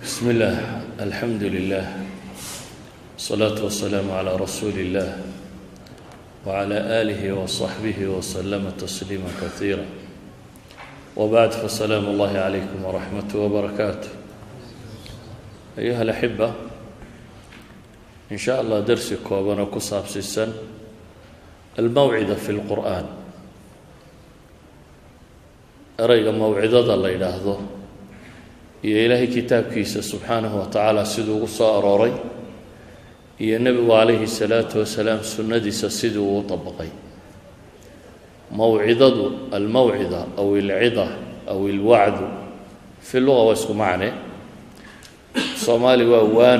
بسم الله الحمد لله والصلاة والسلام على رسول الله وعلى آله وصحبه وسلم تسليما كثيرا وبعد فالسلام الله عليكم ورحمته وبركاته أيها الأحبة إن شاء الله درسي كوبانا كصاب سيسن الموعظة في القرآن أريد موعظة الله يلاحظه iyo ilaahay kitaabkiisa subxaanahu wa tacaala siduu ugu soo arooray iyo nebigu calayhi salaatu wasalaam sunnadiisa siduu u dabaqay mawcidadu almawcida aw alcida aw alwacdu fi luga waa isku macne soomaali waa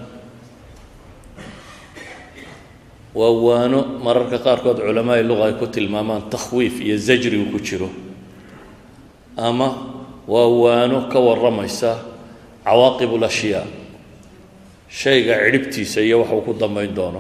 waano mararka qaarkood culamaa luga ay ku tilmaamaan takhwiif iyo zajri uu ku jiro ama waano ka waramaysa cawaaqib al-ashyaa shayga ciribtiisa iyo waxa uu ku dambeyn doono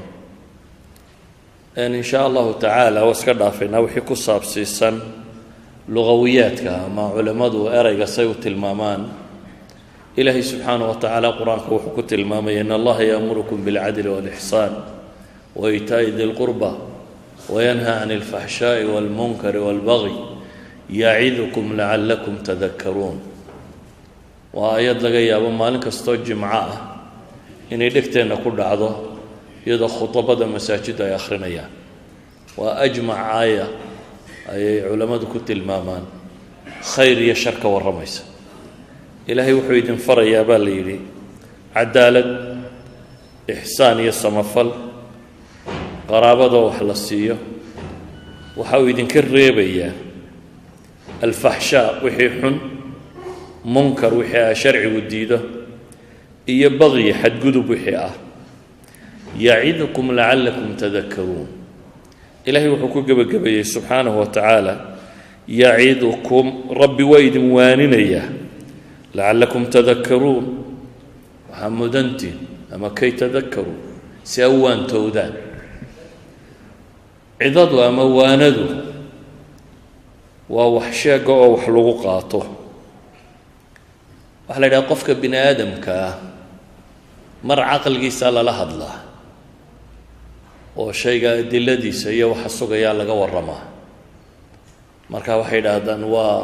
in sha Allah ta'ala waska dhaafina wixii ku saabsiisan lugawiyaadka ama culimadu erayga say u tilmaamaan ilaahi subhanahu wa ta'ala quraanka wuxuu ku tilmaamay in Allah ya'murukum bil 'adli wal ihsan wa ita'i dhil qurba wa yanha 'anil fahsha'i wal munkari wal baghi يعظكم لعلكم تذكرون وآيات laga yaabo maalin kasto jimca ah inay dhigteena ku dhacdo iyada khutbada masaajida ay akhrinayaan wa ajma' aaya ay culimadu ku tilmaamaan khayr iyo shar ka waramaysa ilaahay wuxuu idin farayaa baa la yiri cadaalad ihsaan iyo samafal qaraabada wax la siiyo waxa uu idin ka reebayaa الفحشاء وحي حن منكر وحي شرع وديده إيا بغي حد قدب وحي يعظكم لعلكم تذكرون إلهي وحكو قبل سبحانه وتعالى يعظكم ربي ويد موانينيا لعلكم تذكرون وحمدنتي أما كي تذكروا سيوان تودان عظدوا أما واندوا ووحشاق أو وحلوقاته وحلا إذا قفك بني آدم مر عقل جيسال الله الله وشيء دلدي سيء وحسوق يا لقى ورما مركا وحيد هذا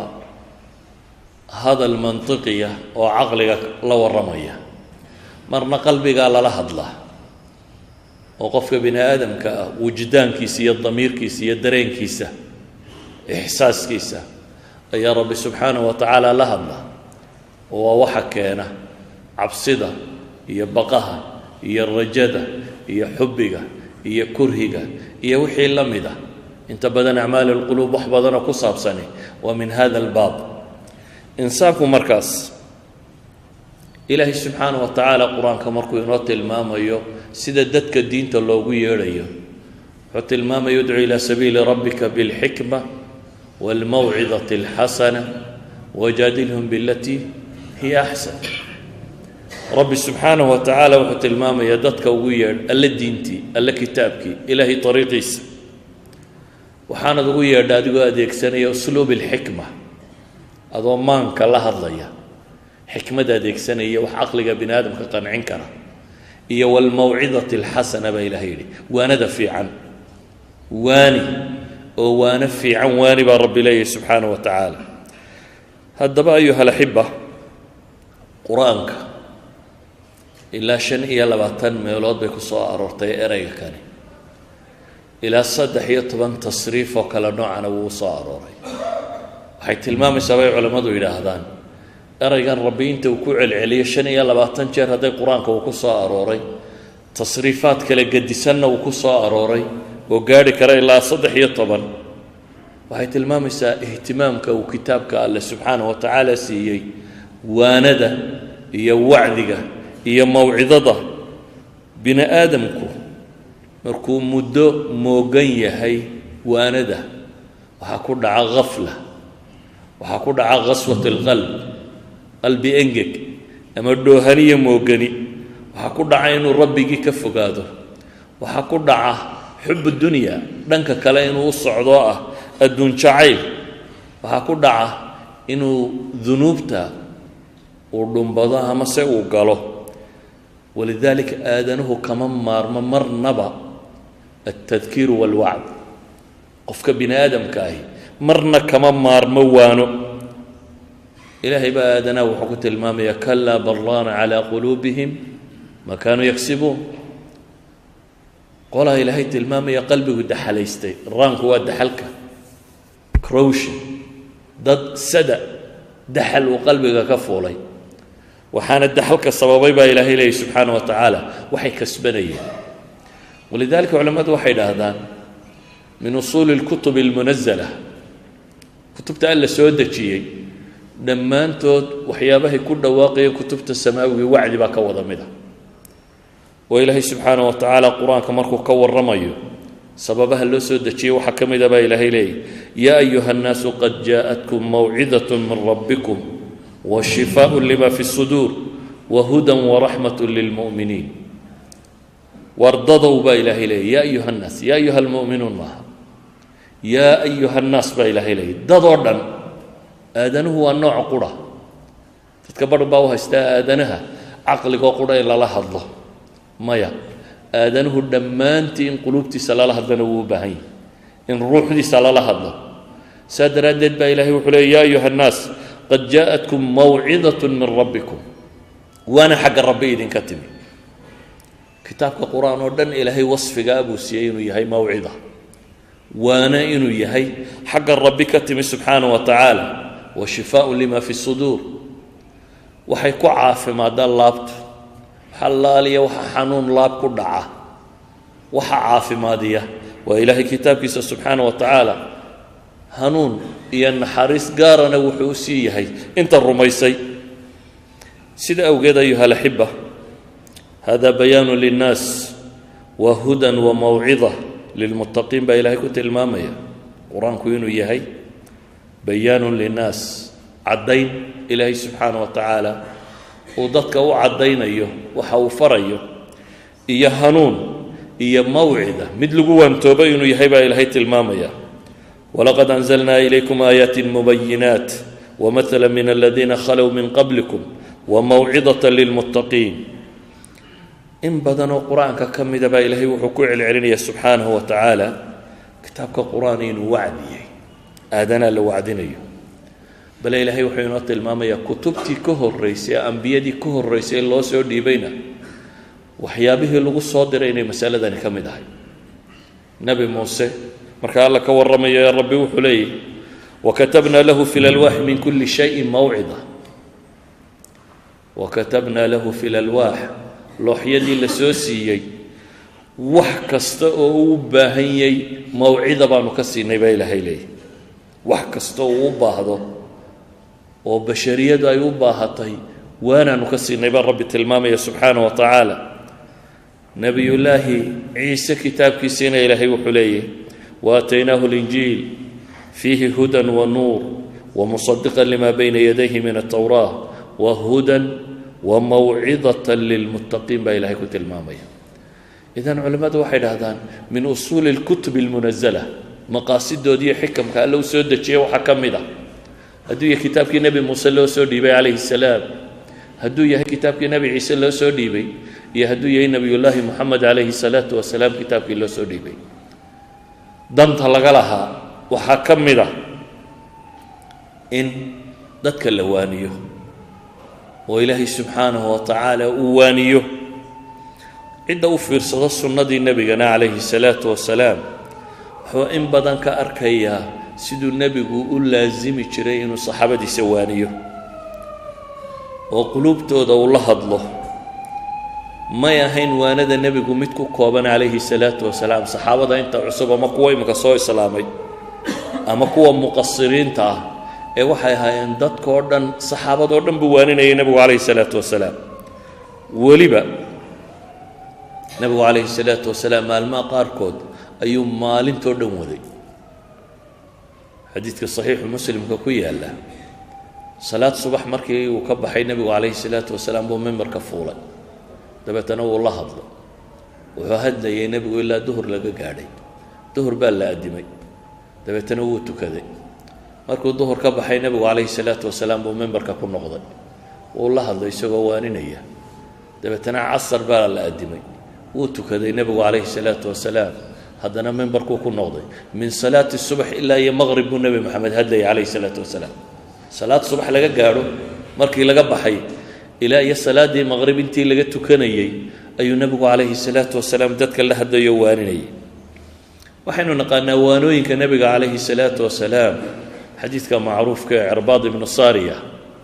هذا المنطقية وعقلك لا ورمية مرنا قلبي قال الله الله وقفك بني آدم وجدان كيسية الضمير كيسية الدرين كيسة إحساس كيسة يا رب سبحانه وتعالى لهضنا ووحكينا عبصدة هي بقها هي الرجدة هي حبقة هي كرهقة هي وحي اللمدة انت بدن أعمال القلوب وحبضنا قصاب سنة ومن هذا الباب إنسانكم مركز إلهي سبحانه وتعالى قرآن كمركو ينوت الماما سيددتك الدين تلوغي يريو حتى الماما يدعو إلى سبيل ربك بالحكمة والموعظة الحسنة وجادلهم بالتي هي أحسن رب سبحانه وتعالى وحتى الماما يدتك وير ألا دينتي ألا كتابك إلهي طريقيس وحانا وير دادقوا أديك سنة أسلوب الحكمة أضمانك الله الضيا حكمة داديك سنة وحقلك بنادم كقنعين كرا هي والموعظة الحسنة بإلهي وأنا دفي عن وأنا في عنواني برب الله سبحانه وتعالى هذا بقى أيها الأحبة قرآنك إلا شن إيا لباتن ميولاد بكسوا أرورتي إرأيك كاني إلا صدح يطبن تصريف وكلا نوع أنا وصا أروري حيث المام سبعي علماء إلى هذان أرأيك ربي أنت وكوع العلي شن إيا لباتن جار هذا قرآنك وكسوا أروري تصريفات كلا قد سنة وكسوا أروري وقاري كرا إلا صدح يطبن وحيث المامسة اهتمامك وكتابك الله سبحانه وتعالى سيئي وانده هي وعدك هي موعظة بنا آدمك مركو مدو موغنية هي وانده وحكود ع غفلة وحكود ع غصوة القلب قلبي انجك أما الدوهرية موغني وحكود عينو ربي كفقاده وحكود ع حب الدنيا دنك كلا إنه الصعداء الدون شعيل وحكود ع إنه ذنوبته ودنبضها مسا وقاله ولذلك آدنه كمان مرنبا التذكير والوعد قفك بن آدم كاهي مرنا كمان موانو إلهي بقى آدنا وحكوت المامية كلا بران على قلوبهم ما كانوا يكسبون قولها إلهي المامية قلبي ودحل يستي الرانك هو دحلك كروش ضد سدى دحل وقلبك كفولي وحان الدحلك الصبابي بقى إلهي لي سبحانه وتعالى وحي كسبني ولذلك علماء وحي هذا من أصول الكتب المنزلة كتب تألا سودة شيء لما أنتوا وحيابه كل واقع كتبت السماوي وعد بك وضمده وإلهي سبحانه وتعالى قرآن كمركو كور رميه سببها اللي سودة شيء وحكم دبا إلهي لي يا أيها الناس قد جاءتكم موعظة من ربكم وشفاء لما في الصدور وهدى ورحمة للمؤمنين وارضضوا با إلهي لي يا أيها الناس يا أيها المؤمنون معها يا أيها الناس با إلهي لي ضدردن آدنه هو النوع قرى تتكبر باوها استا آدنها عقلك وقرى إلا الله الله مايا آدنه دمانتي إن قلوبتي سلا الله الذنو بهين إن روحي سلا الله الله سادر أدد با إلهي وحلي يا أيها الناس قد جاءتكم موعظة من ربكم وأنا حق ربي إذن كتبي كتابك القرآن ودن إلهي وصف أبو سيئين يهي موعظة وانا إنو يهي حق الرب كتم سبحانه وتعالى وشفاء لما في الصدور وحيكو عافي ما دال لابت حلالية وحنون لاب كدعا وحعافي ما ديه وإلهي كتابك سبحانه وتعالى هنون إيان حارس قارنا وحوسي يهي انت الرميسي سيدة أوجد أيها الأحبة هذا بيان للناس وهدى وموعظة للمتقين بإلهي كنت المامية قرآن كوينو يهي بيان للناس عدين إلهي سبحانه وتعالى وضدك وعدين أيه وحوفر أيه إيا هنون إيا موعظة مثل قوان توبين يهي بإلهي المامية ولقد أنزلنا إليكم آيات مبينات ومثلا من الذين خلوا من قبلكم وموعظة للمتقين إن بدنوا قرآن كم دبا إلهي وحكوع العلنية سبحانه وتعالى كتابك قرآنين وعدي آدنا لوعدني بل إلهي وحينات المامية كتبتي كهر الرئيسية أنبيادي كهر الرئيسية الله سيودي بينا وحيابه اللغو الصادرين مسألة ذلك كم دهي نبي موسى مركا الله كورمي يا ربي وحلي وكتبنا له في الألواح من كل شيء موعظة وكتبنا له في الألواح لوحيدي لسوسيي وحكست او باهيي موعظه بانو كسيني با الهي لي وحكست او باهدو او بشريده اي باهتي وانا نكسيني با رب تلمامه سبحانه وتعالى نبي الله عيسى كتاب كيسين الهي وحليه واتيناه الانجيل فيه هدى ونور ومصدقا لما بين يديه من التوراه وهدى وموعظة للمتقين بإلهي كتب المامية إذن علماء واحد هذان من أصول الكتب المنزلة مقاصد دي حكم قال له سود شيء وحكم ده هدو يا كتاب نبي موسى له سود بي عليه السلام هدو يا كتاب نبي عيسى له سود بي يا هدو يا نبي الله محمد عليه الصلاة والسلام كتاب له سود بي دمت لها وحكم ده إن ذاتك اللوانيه وإلهي سبحانه وتعالى أوانيه عنده فرصة السنة النبي عليه الصلاة والسلام هو إن بدن كأركيا سيد النبي يقول لازم يشرين الصحابة سوانيه وقلوب تودا والله الله ما يهين وانا النبي قمتكو كوبان عليه الصلاة والسلام صحابة انت عصبة مقوى مكسوي سلامي أما قوة مقصرين تا ee waxay ahaayeen dadka oo dhan saxaabada oo dhan buwaaninayay nabigu calayhi salaatu wasalaam waliba nabigu calayhi salaatu wasalaam maalmaha qaarkood ayuu maalintoo dhan waday xadiidka saxiixu muslimka ku yaala salaad subax markii uu ka baxay nabigu calayhi salaatu wasalaam buu mimbarka fuulay dabeetana wuu la hadlay wuxuu hadlayay nabigu ilaa duhur laga gaadhay duhur baa la adimay dabeetana wuu tukaday markuu duhur ka baxay nabigu calayhi salaatu wasalaam buu mimbarka ku noqday والله هذا يسوى وانينيا دبتنا عصر بال الأدمي وتكذا النبي عليه الصلاة والسلام هذا من بركوك النوضي من صلاة الصبح إلا هي مغرب النبي محمد هدلي عليه الصلاة والسلام صلاة الصبح لقى قارو مركي لقى بحي إلى هي صلاة دي مغرب انتي لقى تكني أي النبي عليه الصلاة والسلام دتك الله هذا يوانيني وحين نقال نوانوين كنبي عليه الصلاة والسلام حديث كان معروف كعرباض بن الصارية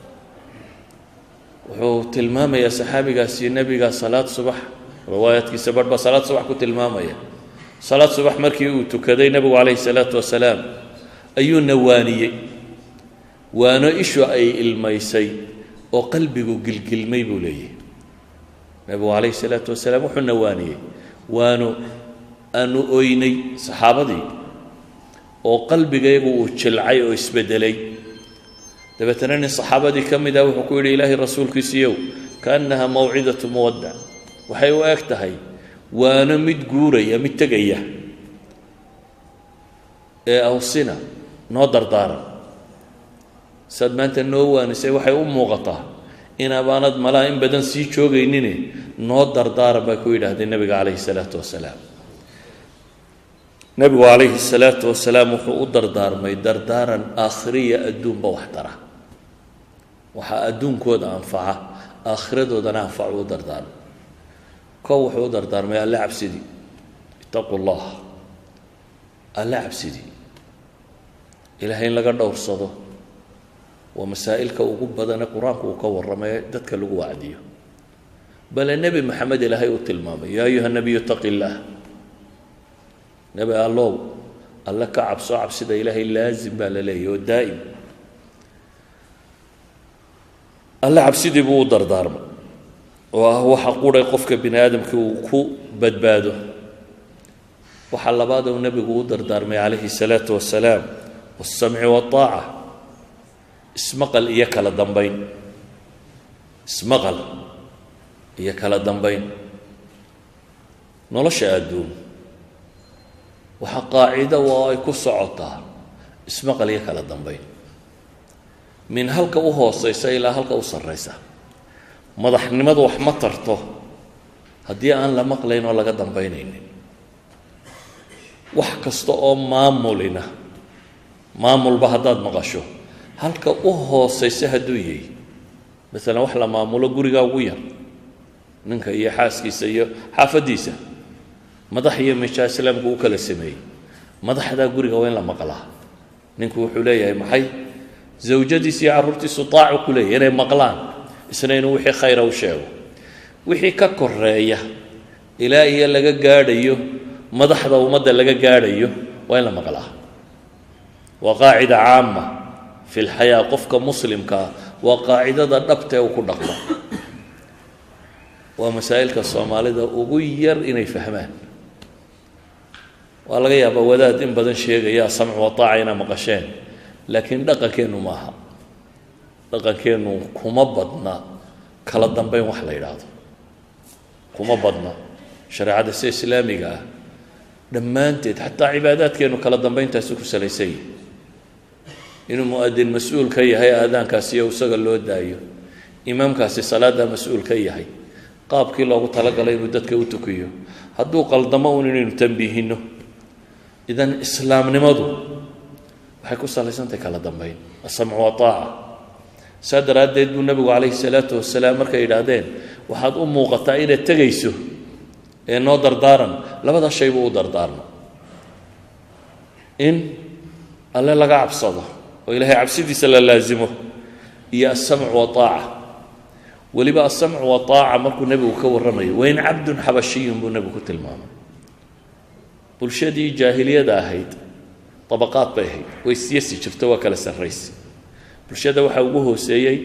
وهو تلمامة يا صحابي قاسي النبي قال صلاة صبح روايات كي سبب صلاة صبح كنت تلمامة صلاة صبح مركي وتكذي نبي عليه الصلاة والسلام أي نوانية وانا إيشو أي الميسي وقلبي قلقل ميبولي نبي عليه الصلاة والسلام وحو نوانية وانو أنو أيني صحابتي وقلبي جايبه وشلعي ويسبدلي دبتنني الصحابة كم داو حكوا لي إلهي الرسول كيسيو كأنها موعدة مودع وحي واكتهي وانا متجورية متجية أو سنة نودر دارا سد ما أنت النوى نسي وحي غطاه إن أباند ملاين بدن سيشوغ إنني نودر دارا بكويد هذا النبي عليه الصلاة والسلام نبي عليه الصلاة والسلام وحو دردار ما يدردارا آخرية أدون بوحترة وحا أدون كود أنفعه آخرة دون أنفع ودردار كو وحو دردار ما اللعب سيدي اتقوا الله اللعب سيدي إلهين لقى دور صدو ومسائلك وقب بدن قرآنك وكور رمي دتك لقوا عديه بل النبي محمد إلهي وتلمامي يا أيها النبي اتق الله نبي الله الله كعب صعب سيدا إلهي لازم بالله ودائم الله عب سيدي بو دردار وهو حقول يقفك بني آدم كو بدباده وحل بعده النبي بو دردار عليه الصلاة والسلام والسمع والطاعة اسمقل إياك للدنبين اسمقل إياك للدنبين نولش أدون وحقاعدة ويكس عطا اسم قليك على الضنبين من هلك وهو صيسا إلى هلك وصريسا مضح نمد وحمطرته هدي أن لما قلين ولا قد ضنبينين وحكست مامولنا مامول بهداد مغشو هلك وهو صيسا هدويي مثلا وحلا مامول قريقا ويا ننك إيا حاسكي سيو حافديسا مدحيه مشى اسلامك او كلا سمي مدحدا غوريغا وين لا مقلا نينكو وحو ليهي maxay zawjadiisi carruurtii sutaac ku leeyahay inay maqlaan isnaynu wixii khayr u sheego wixii ka koreeya ilaa iyo laga gaadhayo madaxda umada laga gaadhayo waa in la maqlaa waa qaacida caama fi alxayaa qofka muslimka waa qaacidada dhabta uu ku dhaqmo waa masaa'ilka Soomaalida ugu yar inay fahmaan waa laga yaabaa wadaad in badan sheegaya samc wa taa'a ina maqasheen laakiin dhaqankeenu maaha dhaqankeenu kuma badna kala dambeyn wax la yiraahdo kuma badna shariicada islaamiga dhammaanteed xataa cibaadaadkeenu kala dambeyntaas ku salaysay inuu muadin mas'uul ka yahay aadaankaasi iyo isaga loo daayo imaamkaasi salaada mas'uul ka yahay qaabkii loogu talagalay inuu dadka u tukiyo hadduu qaldamo inuu tanbiihino idan islaamnimadu waxay ku salaysantahay kala dambeyn as-sam'u wa taa'a sadaradeed buu nabigu calayhi salaatu wasalaam markay yidhaahdeen waxaad u muuqataa inaad tegayso ee noo dardaaran labada shay buu u dardaarmo in alle laga cabsado oo ilaahay cabsidiisa la laazimo iyo as-sam'u wa taa'a waliba as-sam'u wa taa'a markuu nabigu ka warramayo wayn abdun habashiyun buu nabigu ku tilmaamay bulshadii jaahiliyada ahayd طبقات بهي ويسيسي شفتوا كلا سريس bulshada waxa ugu hooseeyay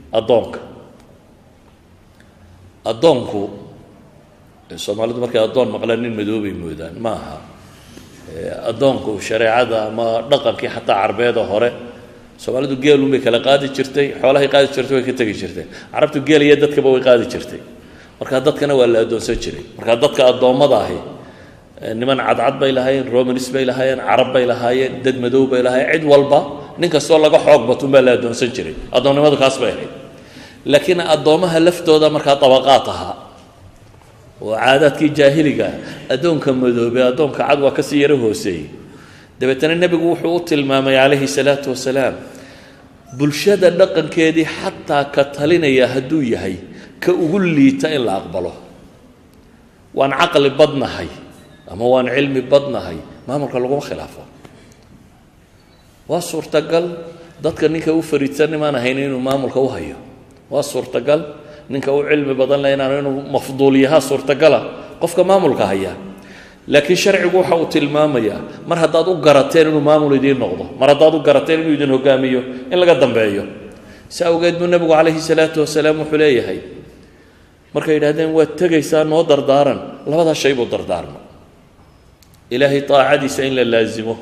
adoonku Soomaalidu markay adoon maqlaan nin madoobay moodaan maaha adoonku shariicada ma dhaqankii xataa carbeed hore Soomaalidu geel uma kala qaadi jirtay xoolaha qaadi jirtay way ka tagi jirtay carabtu geel iyo dadkaba way qaadi jirtay marka dadkana waa la adoonsan jiray marka dadka adoomada ahi niman cadcad bay lahaayeen Romanis bay lahaayeen Arab bay lahaayeen dad madow bay lahaayeen cid walba ninka soo laga xoog bato ma la adoonsan jiray adoonnimadu kaas bay ahayd laakiin addoomaha laftooda markaa dabaqaataha oo caadaadkii jaahiliga addoonka madoobe addoonka cad waa kasii yaro hooseeyey dabeetana nebigu wuxuu u tilmaamay calayhi salaatu wasalaam bulshada dhaqankeedii xataa ka talinaya hadduu yahay ka ugu liita in la aqbalo waan caqli badnahay ama waan cilmi badnahay maamulka laguma khilaafo waa suurtagal dadka ninka u fariidsan imaan ahayn inuu maamulka u hayo waa suurtagal ninka u cilmi badan leh inuu mafduul yaha suurtagala qofka maamulka haya laakiin sharcigu waxa uu tilmaamayaa mar haddaad u garateen inuu maamul idiin noqdo mar haddaad u garateen inuu idin hogaamiyo in laga dambeeyo si awgeed buu nebigu calayhi salaatu wasalaam wuxuu leeyahay markay yidhahdeen waad tegaysaa noo dardaaran labadaa shay buu dardaarmo ilaahay taacadiisa in la laazimo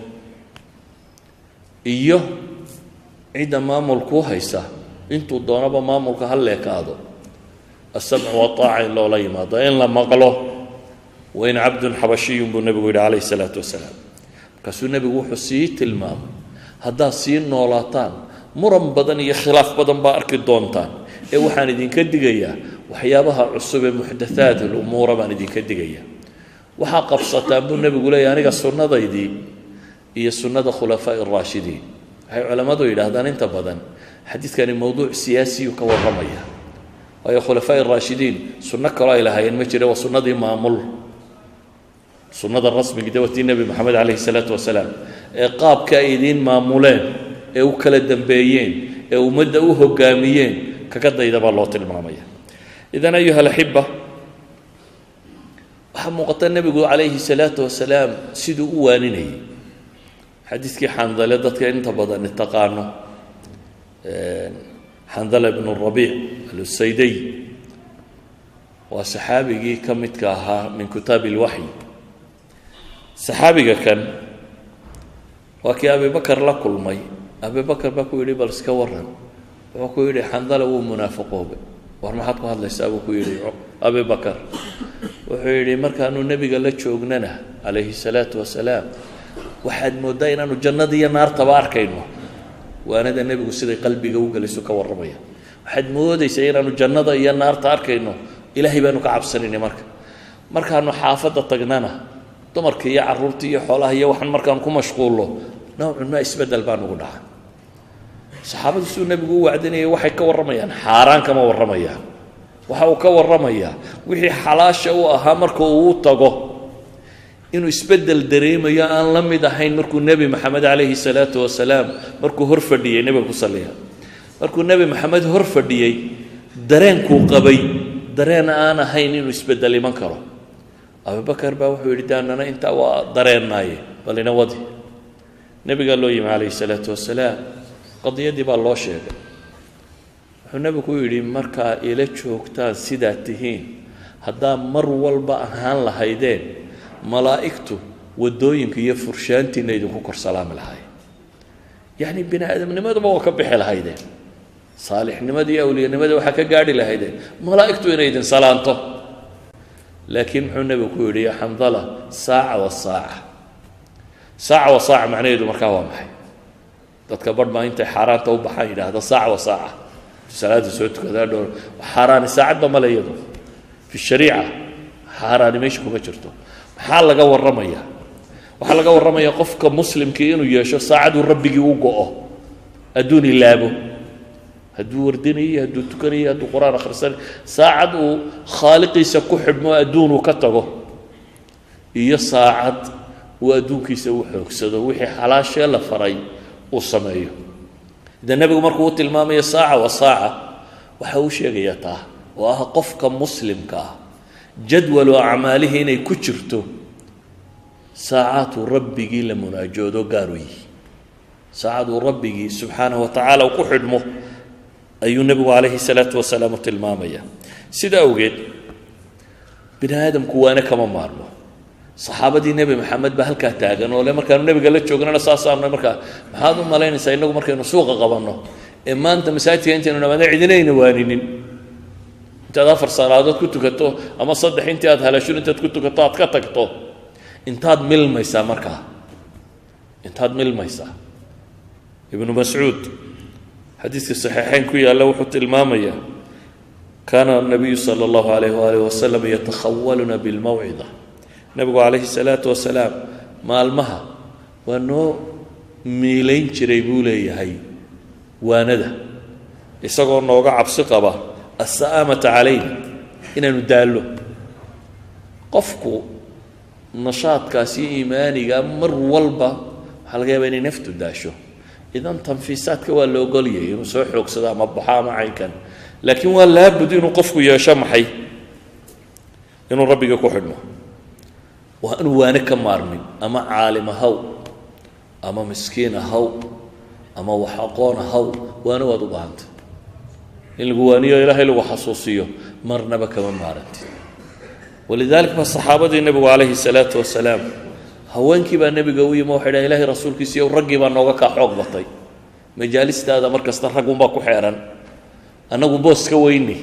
iyo cidda maamulkuu haysa intuu doonaba maamulka ha leekaado asamcu wataaca in loola yimaado in la maqlo wain cabdun xabashiyun buu nebigu yidhi calayhi salaatu wasalaam markaasuu nebigu wuxuu sii tilmaamay haddaad sii noolaataan muran badan iyo khilaaf badan baa arki doontaan ee waxaan idinka digayaa waxyaabaha cusub ee muxdathaat alumuura baan idinka digayaa waxaa qabsataan buu nebigu leeyahy aniga sunnadaydii iyo sunnada khulafaa'i araashidiin waxay culammadu yidhaahdaan inta badan xadiidkani mowduuc siyaasiyu ka warramaya waayo khulafaa'i araashidiin sunno kaloo ay lahaayeen ma jira waa sunnadii maamul sunnada rasmigii dawatii nebi moxamed calayhi salaatu wasalaam ee qaabka ay idiin maamuleen ee u kala dambeeyeen ee ummadda u hogaamiyeen kaga dayda baa loo tilmaamaya idan ayuha alaxiba waxaa muuqata nebigu calayhi salaatu wasalaam siduu u waaninayay xadiidkii xandale dadka inta badan taqaano xandala ibnu rabiic alusayday waa saxaabigii ka midka ahaa min kitaabi ilwaxyi saxaabiga kan waa kii abibakar la kulmay abibakar baa ku yidhi bal iska waran wuxuu ku yidhi xandala wuu munaafiqoobe war maxaad ku hadlaysaa buu ku yidhi abibakar wuxuu yidhi markaanu nebiga la joognana calayhi salaatu wasalaam waxaad mooddaa inaanu jannada iyo naartaba arkayno waanada nebigu siday qalbiga u gelayso ka warramaya waxaad moodaysaa inaanu jannada iyo naarta arkayno ilaahay baanu ka cabsanayna markaanu xaafadda tagnana dumarka iyo carruurta iyo xoolaha iyo waxaan markaan ku mashquullo nawcun maa isbeddel baa nugu dhaca saxaabadu siduu nebigu u wacdinayay waxay ka warramayaan xaaraan kama warramayaan waxa uu ka warramayaa wixii xalaasha u ahaa marka uu u tago inuu isbeddel dareemayo aan la mid ahayn markuu nebi maxamed calayhi salaatu wasalaam markuu hor fadhiyey nebiga ku salliya markuu nebi maxamed hor fadhiyey dareenkuu qabay dareen aan ahayn inuu isbeddel iman karo abubakar baa wuxuu yidhi daanana intaa waa dareennaaye bal ina wadi nebigaa loo yimi calayhi salaatu wasalaam qadiyadii baa loo sheegay wuxuu nebigu ku yidhi markaa ila joogtaan sidaad tihiin haddaa mar walba ahaan lahaydeen malaa'igtu waddooyinka iyo furshaantiina idinku kor salaami lahay yacni bini aadamnimaduba waa ka bixi lahaydeen saalixnimadii awliyanimada waxaa ka gaadhi lahaydeen malaa'igtu inay idin salaanto laakiin muxuu nebigu ku yidhi ya xandala saaca wa saaca saaca wa saaca macnaheedu markaa waa maxay dadka barh maa intay xaaraanta u baxaan yidhaahda saaca wa saaca salaada soo tukadaa dhowr xaaraani saacadba male iyadu fi shariica xaaraani meesha kuma jirto maxaa laga warramayaa waxaa laga warramayaa qofka muslimkii inuu yeesho saacaduu rabbigii u go'o adduun ilaabo hadduu wardinayo hadduu tukanayo hadduu qur-aan akhrisanayo saacad uu khaaliqiisa ku xidhmo adduunuu ka tago iyo saacad uu adduunkiisa u xoogsado wixii xalaashee la faray uu sameeyo idan nebigu markuu u tilmaamayo saaca wa saaca waxa uu sheegayaa taa oo ah qofka muslimka ah jadwalu acmaalihi inay ku jirto saacaaduu rabbigii la munaajoodo gaaru yihi saacaduu rabbigii subxaanahu wa tacaala uu ku xidhmo ayuu nebigu calayhi salaatu wasalaam u tilmaamaya sida awgeed bini aadamku waana kama maarmo saxaabadii nebi maxamed baa halkaa taagan oo le markaanu nebiga la joognana saasaanu markaa maxaad u malaynaysaa innagu markaynu suuqa qabanno ee maanta masaajidka intaynu namaada cidinayna waaninin intaad 4 salaadood ku tukato ama 3 intii aad halashun intaad ku tukato aad ka tagto intaad milmaysaa markaa intaad milmaysaa ibnu mascuud xadiiska saxiixayn ku yaalla wuxuu tilmaamayaa كان النبي صلى الله عليه وآله وسلم يتخولنا بالموعظة نبي عليه الصلاة والسلام ما المها وأنه ميلين جريبولي هاي وانده يسقوا النوقع عبسقبة السآمة علينا إن ندالو قفكو نشاط كاسي إيماني مر والبا حلقة بيني نفتو داشو إذا تنفيسات كوا اللوغولية ينسوح يقصدا مبحا معي كان لكن ولا بد إنه قفكو يا شمحي إنه ربي يكو حدنا وأنه وانا كمارمين أما عالم هو أما مسكين هو أما وحقون هو وأنا وادو بانت القوانية إلهي لو حصوصيه مرنا بك من مارنت ولذلك فالصحابة النبي عليه الصلاة والسلام هوانكي بقى النبي قوي موحدة إلهي رسول كيسي ورقي بقى نوغاكا حوق بطي مجالس هذا مركز ترقم باكو حيران أنا بوس كويني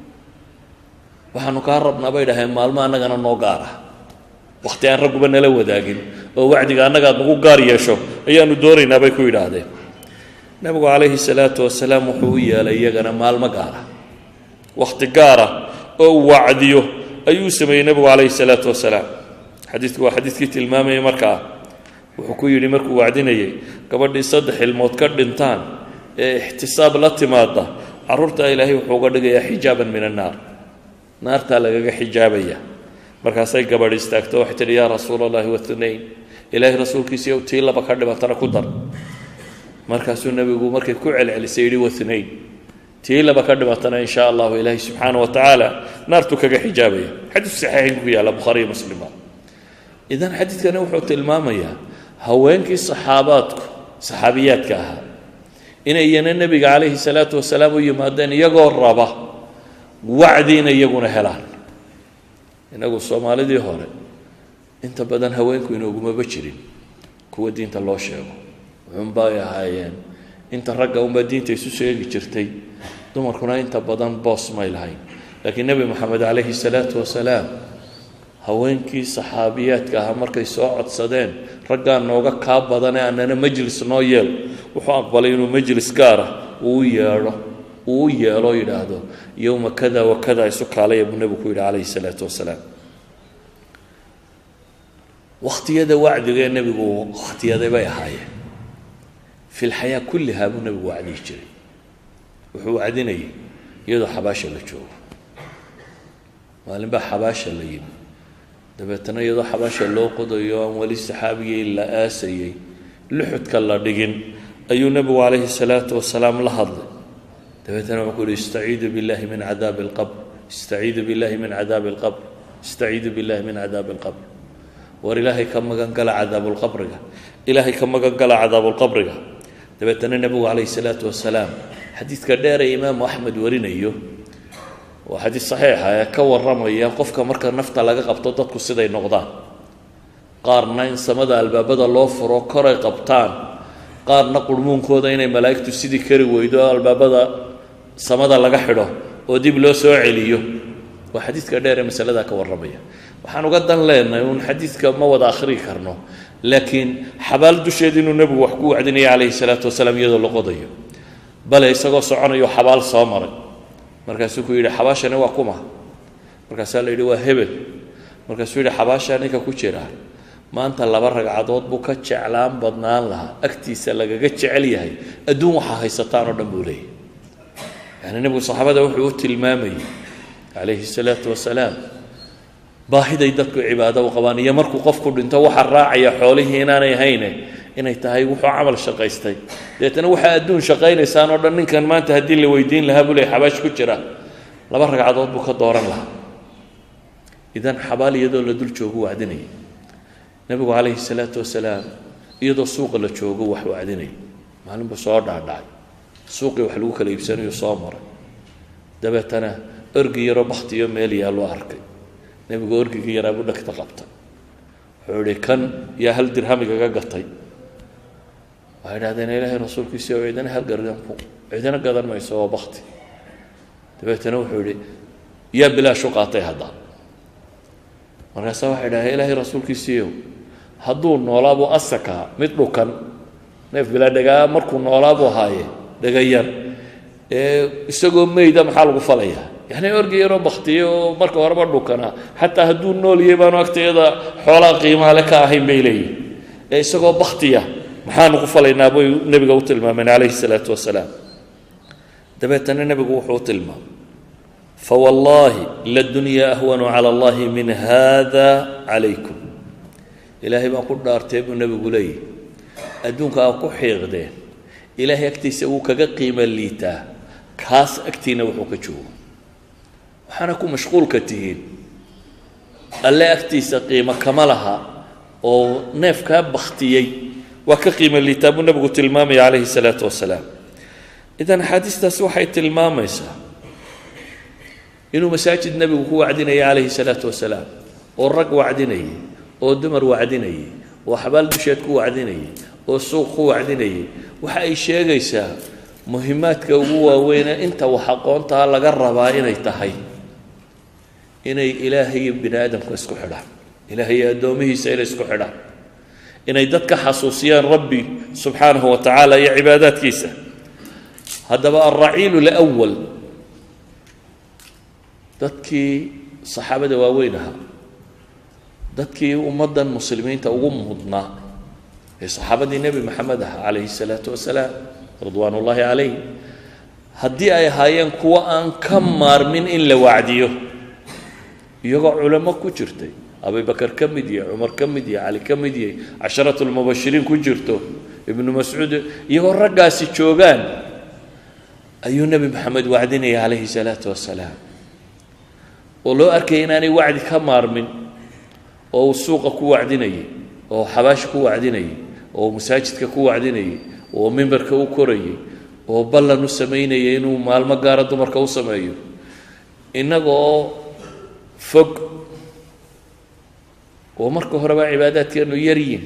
وحنو كهربنا بيدا هم مالما أنا غانا نوغارا وقتي أن رقو بنا لو داقين ووعدي أنا قاد نقو قاري يشو أيانو دوري نبي كوي داده نبي عليه الصلاة والسلام وحوية لي غانا مالما قارا وقت قارا أو وعديو أيو سمي نبي عليه الصلاة والسلام حديث كيت المامي مركا وحكوي لي مركو وعديني قبل يصدح الموت كردنتان احتساب الاتماده عررت إلهي وحوق دغيا حجابا من النار نار تلقى حجابيا markaasay gabadh istaagto waxay tiri yaa rasuulullaahi wathnayn ilaahi rasuulkiisa oo tii laba ka dhibatana ku dar markaasuu nabigu markay ku celcelisay yiri wathnayn tii laba ka dhibatana insha Allah ilaahi subhanahu wa ta'ala naartu kaga xijaabaya hadith sahih ku yaala bukhari muslim idan hadithkana wuxuu tilmaamayaa haweenkii saxaabiyaadka ahaa inay nabiga alayhi salatu wasalaam u yimaadeen iyagoo raba wacdiina iyaguna helaan inagu Soomaalidii hore inta badan haweenku inaguma bajirin kuwa diinta loo sheego wuxuu baayaayeen inta ragga uma diinta isu sheegi jirtay dumarkuna inta badan boos ma ilahayn laakiin nabi maxamed alayhi salatu wasalaam haweenkii saxaabiyaadka ah markay soo codsadeen ragga nooga ka badan aanana majlis noo yeel wuxuu aqbalay inuu majlis gaar ah uu yeelo yiraahdo yawma kada wa kada isu kaalay ibn nabi ku yiraahdo alayhi salatu wasalaam waqtiyada wacdiga nabigu waqtiyada bay ahaayeen في الحياة كلها ابو نبي وعدي جري وهو وعدني يدو حباشة لجوه وقالن بقى حباشة اللي دبتنا يدو حباشة لو قضى يوم ولي السحابي إلا آسي لحد كلا دقن أيو نبي عليه الصلاة والسلام لحظ دبتنا بقول استعيذ بالله من عذاب القبر استعيذ بالله من عذاب القبر استعيذ بالله من عذاب القبر ورإلهي كما قال عذاب القبر إلهي كما قال عذاب القبر دبتنا النبي عليه الصلاة والسلام حديث كدار إمام أحمد ورينيو وحديث صحيح كور رمي قفك مركز نفط لقى قبطتك السيدة النقضان قارنين سمد البابد الله فرو كري قبطان قارن قرمون كودين ملائكة السيدة كري ويدو البابد سمد لقى حده وديب له سوعليو وحديث كدار مسألة ذاك والرمي وحنو قدن لنا يون حديث كما وضع آخري كرنو لكن حبال دوشيدين النبي وحكو عدني عليه الصلاة والسلام يدو لقضيه بل يسقو سعنا يو حبال صامر markaasuu ku yiri xabaashana waa kuma markaasuu la yiri waa hebel markaasuu yiri xabaashana ka ku jira maanta laba ragcadood buu ka jeclaan badnaan laha agtiisa lagaga jecel yahay adduun waxa haysataan oo dhan buu leeyahay yani nabiga saxaabada wuxuu tilmaamay alayhi salatu wasalaam baahiday dadku cibaado u qabaan iyo markuu qofku dhinto waxa raacaya xoolihiina inaanay hayne inay tahay wuxuu amal shaqaystay deetana waxa adduun shaqaynaysan oo dhan ninkan maanta hadii la weydiin lahaa bulay xabaash ku jira laba ragcadood buu ka dooran lahaa idan xabaaliyada la dul joogo wacdinay nabigu alayhi salatu wasalaam iyadoo suuqa la joogo wax wacdinay maalin buu soo dhaadhacay suuqii wax lagu kala iibsanayo soo maray dabeetana orgi yaro bakhtiyo meel yaa loo arkay nabigu orgigii yaraa buu dhagta qabtay wuxuu kan yaa hal dirham igaga gatay وهذا إلهي رسول كيسي وعيدنا هالقرنكم عيدنا قدر ما يسوى بختي تبيتنا وحولي يا بلا شقاطي هذا مرة سواء إلهي رسول كيسي هدول نولابو أسكا مثلو كان نف بلا دقا مركو نولابو هاي دقايا استقوا ميدا محال قفليا يعني أرجع يرى بختيه مركو هرب الدكانة حتى هدون نول يبانو أكتيدا حولا قيمة لك أهين بيلي إيسقو بختيه محان قفل النبي النبي قوت الماء عليه الصلاة والسلام دبيتنا النبي قوت الماء فوالله للدنيا أهون على الله من هذا عليكم إلهي ما قلنا أرتب النبي قولي أدونك أكو حيغدين إلهي أكتي سووك قيمة الليتا كاس أكتينا وحوكتشو وحانكو مشغول كتيهين ألا أكتي سقيمة كمالها أو نفكا بختيي وكقيمة الليتا النبي قلت المامي عليه الصلاة والسلام إذن حديث تسوحي المامي يسا إنه مساجد النبي هو وعدنا عليه الصلاة والسلام والرق وعدنا والدمر وعدنا وحبال بشيت كو وعدنا والسوق كو وعدنا وحي شيء يسا مهمات كوجوا وين أنت وحقون تعالى قربا إني تحي إني إلهي بني آدم كسكو حدا إلهي أدومه سير يسكو حدا إني دتك حسوسيا ربي سبحانه وتعالى يا عبادات كيسة هذا بقى الرعيل الأول دتكي صحابة دواوينها دتكي أمدا مسلمين تقوم هضنا صحابة النبي محمد عليه الصلاة والسلام رضوان الله عليه هدي أي هايان كوا أن كمار من إلا وعديه يقع علماء كجرتي أبي بكر كمدي عمر كمدي علي كمدي 10 المبشرين كجرتو ابن مسعود يقع رقاسي تشوغان أيها النبي محمد وعدني عليه الصلاة والسلام ولو أركيناني وعد كمار من أو السوق كو وعدني أو حباش كو وعدني أو مساجد كو وعدني oo memberka uu korayay oo ballan u sameeyay inuu maalmo gaar ah dumarka u sameeyo inagoo fog oo marka horeba cibaadaadkeenu yariin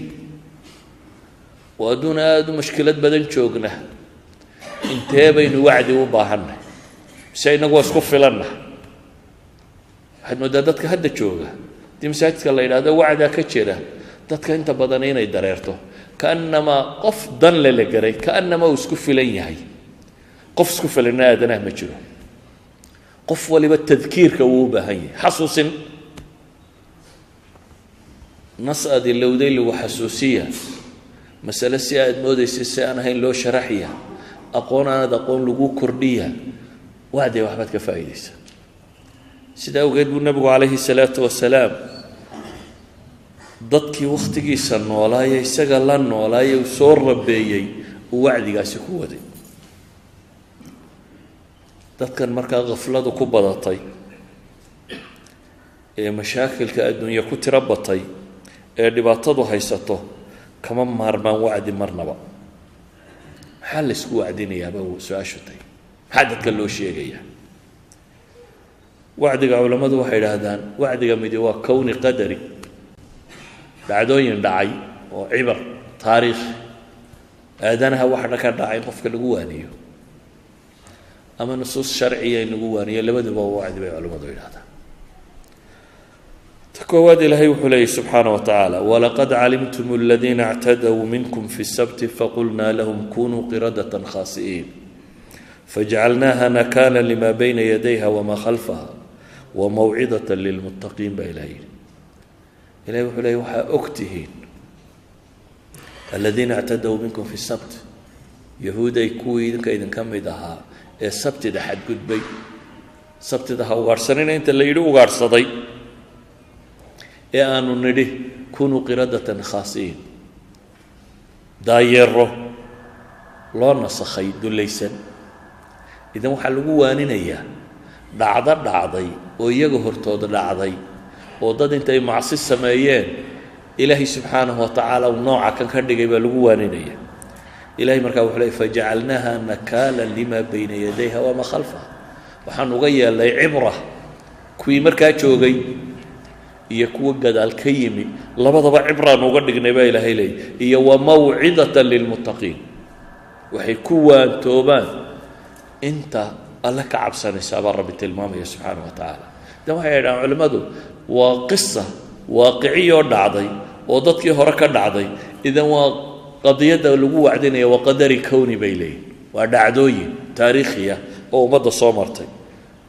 waduna aad mushkilad badan joogna intee baynu wacdi u baahanay si inagoo isku filanna hadna dadka hadda jooga dimsaajidka la yiraahdo wacda ka jira dadka inta badan inay dareerto كأنما قف ضل لجري كأنما وسكف لينهاي قف سكف لنا هذا مجرو قف ولي بالتذكير كوبه هي حسوس نصأد اللوديل وحسوسية مسألة سياد موديس السنة هين لو شرحية أقول أنا أقول لجو كردية وعدي وحبت كفايدس سيدا وقيد النبي عليه الصلاة والسلام dadkii waqtigiisa noolaayay isaga la noolaayay oo soo rabeeyay wacdigaasi ku waday dadkan marka qafladu ku badatay ee mashaakilka adduunyo ku tirabatay ee dhibaatadu haysato kama maarmaan wacdi marnaba maxaa la isku wacdinayaa baa su'aashatay maxaa dadka loo sheegayaa wacdiga culimadu waxay yiraahdaan wacdiga mid waa kawni qadari دعوين دعي وعبر تاريخ آذانها واحدة كدعي قف كالجوانية أما نصوص شرعية الجوانية اللي بدو بواعد بعلوم ذوي هذا تكواد إلهي وحلي سبحانه وتعالى ولقد علمتم الذين اعتدوا منكم في السبت فقلنا لهم كونوا قردة خاسئين فجعلناها نكالا لما بين يديها وما خلفها وموعظة للمتقين بإلهين إلهي وحلي وحا أكتهين الذين اعتدوا منكم في السبت يهودا يكوي إذن كم يدها السبت ده حد قد بي السبت ده وغارسنين أنت اللي يدو وغارصدي أنو ندي كونوا قردة خاسئين دايرو لا نسخي دوليسن إذا وحلقوا وانينيا دعضي ويجو هرتود دعضي ودad intay macsi sameeyeen ilaahi subhanahu wa ta'ala nooca kan ka dhigay baa lagu waaninaya ilaahi markaa wuxuu leeyahay faj'alnaha nakala lima bayna yadayha wa ma khalfaha waxaan uga yeelay ibra kuwii markaa joogay iyo kuwa gadaal ka yimi labadaba ibraan uga dhignay baa ilaahay leeyahay iyo wa maw'idatan lil muttaqin waxay ku waantoobaan inta alla ka cabsanaysa baa rabbi tilmaamaya subhanahu wa ta'ala ده waxay yiraahdaan culimadu waa qissa waaqici oo dhacday oo dadkii hore ka dhacday idan waa qadiyada lagu wacdinayo waa qadari kawni baylay waa dhacdooyin taariikhiya oo umada soo martay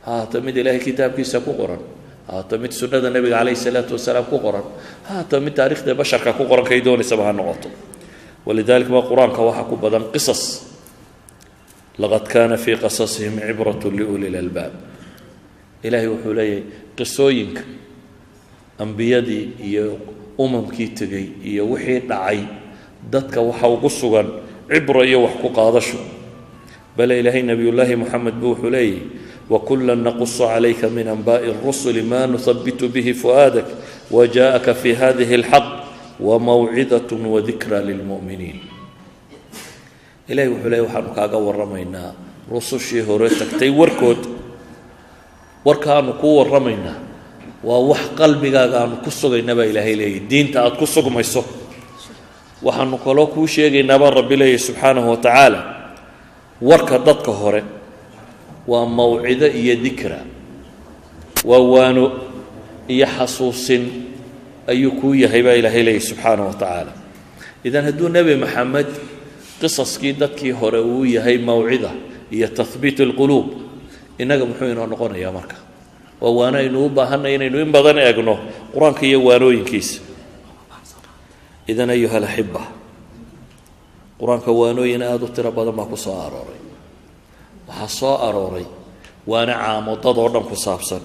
haato mid ilaahay kitaabkiisa ku qoran, haato mid sunnada nebiga calayhi salaatu wasalaam ku qoran, haato mid taariikhda basharka ku qoran kay doonaysaba ha noqoto. walidaalika baa qur-aanka waxaa ku badan qisas. laqad kaana fii qasasihim cibrat liuli lalbaab. ilaahay wuxuu leeyahay qisooyinka ambiyadii iyo umamkii tegey iyo wixii dhacay dadka waxa ugu sugan cibro iyo wax ku qaadasho. bale ilaahay nebiyullaahi moxamed buu wuxuu leeyahy wakulan naqusu calayka min anbaa'i rusuli maa nuhabitu bihi fu'aadak wajaa'aka fi hadihi alxaq wamawcidat wadikra lilmu'miniin. ilahay wuxuu leeyahy waxaanu kaaga warramaynaa rusushii hore tagtay warkood. warkaanu kuu warramaynaa waa wax qalbigaaga aanu ku sugayna baa ilaahay leeyahy, diinta aad ku sugmayso. waxaanu kaloo kuu sheegaynaa baa rabbi leeyahy subxaanahu wa tacaala warka dadka hore waa mawcido iyo dikra, waa waano iyo xasuusin ayuu kuu yahay baa ilaahay leeyahy subxaanahu wa tacaala. idan hadduu nebi maxamed qisaskii dadkii hore uu yahay mawcida iyo tahbiit alquluub, innaga muxuu inoo noqonayaa marka? waa waano aynu u baahanay inaynu in badan eegno qur-aanka iyo waanooyinkiisa. idan ayuha alaxiba, qur-aanka waanooyin aada u tiro badan baa ku soo arooray. waxaa soo arooray waana caamo dad oo dhan ku saabsan,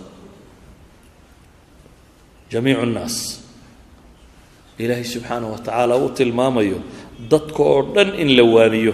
jamiicu nnaas. ilaahay subxaanahu wa tacaala uu tilmaamayo dadka oo dhan in la waaniyo.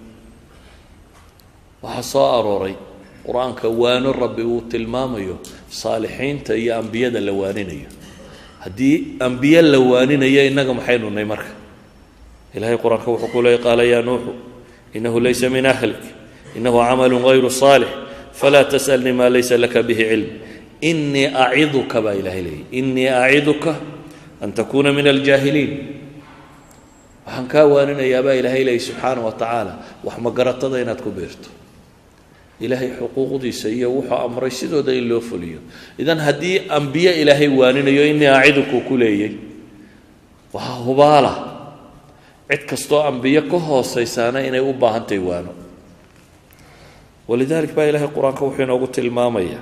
waxaa soo arooray qur-aanka waano rabbi uu tilmaamayo saalixiinta iyo ambiyada la waaninayo. haddii ambiye la waaninayo innaga maxaynu nahay marka? ilahay qur-aanka wuxuu ku leeyay qaala yaa nuuxu inahu laysa min ahlik inahu camalu gayru saalix falaa tas'alnii maa laysa laka bihi cilm inii aciduka baa ilahay leeyay, inii aciduka an takuuna min aljaahiliin. waxaan kaa waaninayaa baa ilaahay leeyay subxaanahu wa tacaala wax magaratada inaad ku beerto. ilaahay xuquuqdiisa iyo wuxuu amray sidooda in loo fuliyo. idan haddii ambiye ilaahay waaninayo inii aciduku ku leeyay, waxaa hubaala cid kastoo ambiye ka hoosaysaana inay u baahantahay waano. walidalik baa ilaahay qur-aanka wuxuu inoogu tilmaamaya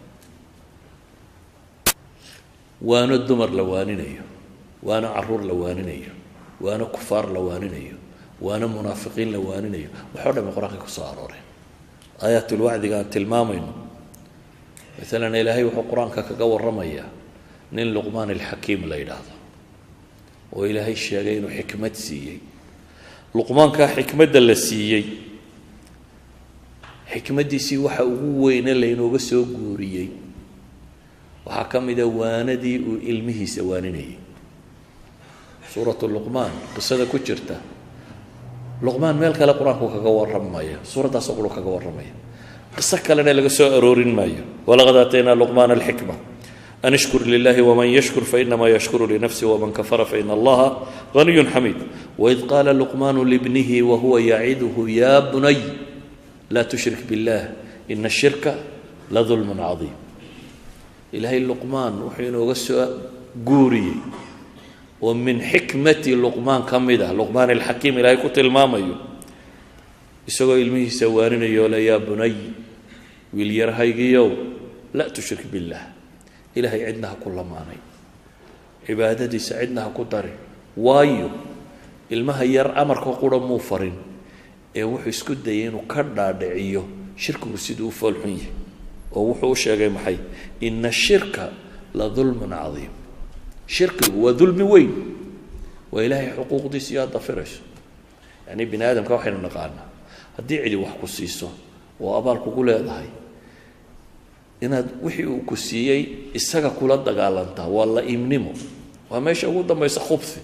waano dumar la waaninayo, waano caruur la waaninayo, waano kufaar la waaninayo, waano munaafiqiin la waaninayo. waxoo dhamay qur-aanka ku soo arooreen. aayaatulwacdiga aan tilmaamayno maalan ilaahay wuxuu qur-aanka kaga warramayaa nin luqmaan alxakiim la yidhaahdo oo ilaahay sheegay inuu xikmad siiyey. luqmaankaa xikmadda la siiyey, xikmaddiisii waxa ugu weyne laynooga soo guuriyey waxaa ka mida waanadii uu ilmihiisa waaninayay. suuratu luqmaan qisada ku jirta, luqmaan meel kale qur-aanku kaga warramaya, suuraddaasoo quru kaga warramaya. qiso kalena laga soo aroorin maayo. walaqad aataynaa luqmaana alxikma an ishkur lilahi waman yashkur fainamaa yashkuru linafsi waman kafara faina allaha haniyun xamiid. waid qaala luqmaanu libnihi wahuwa yaciduhu yaa bunay laa tushrik billah ina ashirka ladulmun cadiim. ilaahay luqmaan wuxuu inooga soo guuriyey oo min xikmati luqmaan ka mid ah, luqmaan alxakiim ilaahay ku tilmaamayo isagoo ilmihiisa waaninayo le yaa bunay, wiil yarhaygiyow laa tushrik billah, ilaahay cidna ha ku lamaanay, cibaadadiisa cidna ha ku darin. waayo ilmaha yar amarka qura muu farin ee wuxuu isku dayay inuu ka dhaadhiciyo shirkigu siduu u foolxun yahay. oo wuxuu u sheegay maxay? ina ashirka la dulmun cadiim. shirkigu waa dulmi weyn, waa ilaahay xuquuqdiisa iyo aad dafirayso. yacni bini aadamka waxaynu naqaanaa haddii cidi wax ku siiso oo abaal kugu leedahay, inaad wixii uu ku siiyey isaga kula dagaalantaa waa la iimnimo, waa meesha ugu dambaysa khubsi.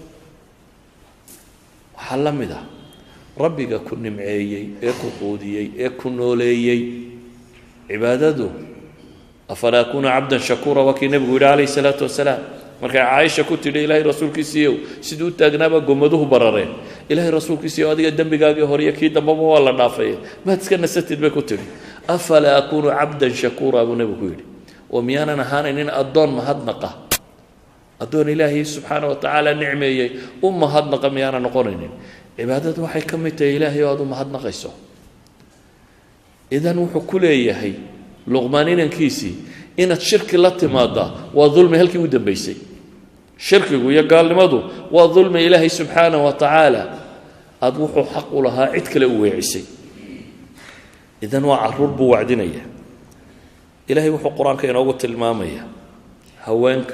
waxaa la mid ah rabbiga ku nimceeyey ee ku quudiyey ee ku nooleeyey. cibaadadu afalaa akuuna cabdan shakuura waa kii nebigu yidhi calayhi salaatu wasalaam markay caaisha ku tidhi ilaahay rasuulkiisiiyow siduu u taagnaaba gomaduhu barareen, ilaahay rasuulkiisiiyow adiga dembigaagii hore iyo kii dambaba waa la dhaafay, maad iska nasatid bay ku tidhi. afalaa akuunu cabdan shakuura buu nebigu ku yidhi, oo miyaanan ahaanaynin addoon mahadnaqa, addoon ilaahay subxaana wa tacaala nicmeeyey u mahadnaqa miyaanan noqonaynin? cibaadadu waxay ka mid tahay ilaahay oo aad u mahadnaqayso. idan wuxuu ku leeyahay luqmaan inankiisii inaad shirki la timaaddaa waa dulmi halkii u dambaysay shirkigu iyo gaalnimadu waa dulmi ilaahay subxaanahu wa tacaala aad wuxuu xaq u lahaa cid kale u weecisay idan waa carruur buu wacdinaya ilaahay wuxuu qur-aanka inoogu tilmaamaya haweenka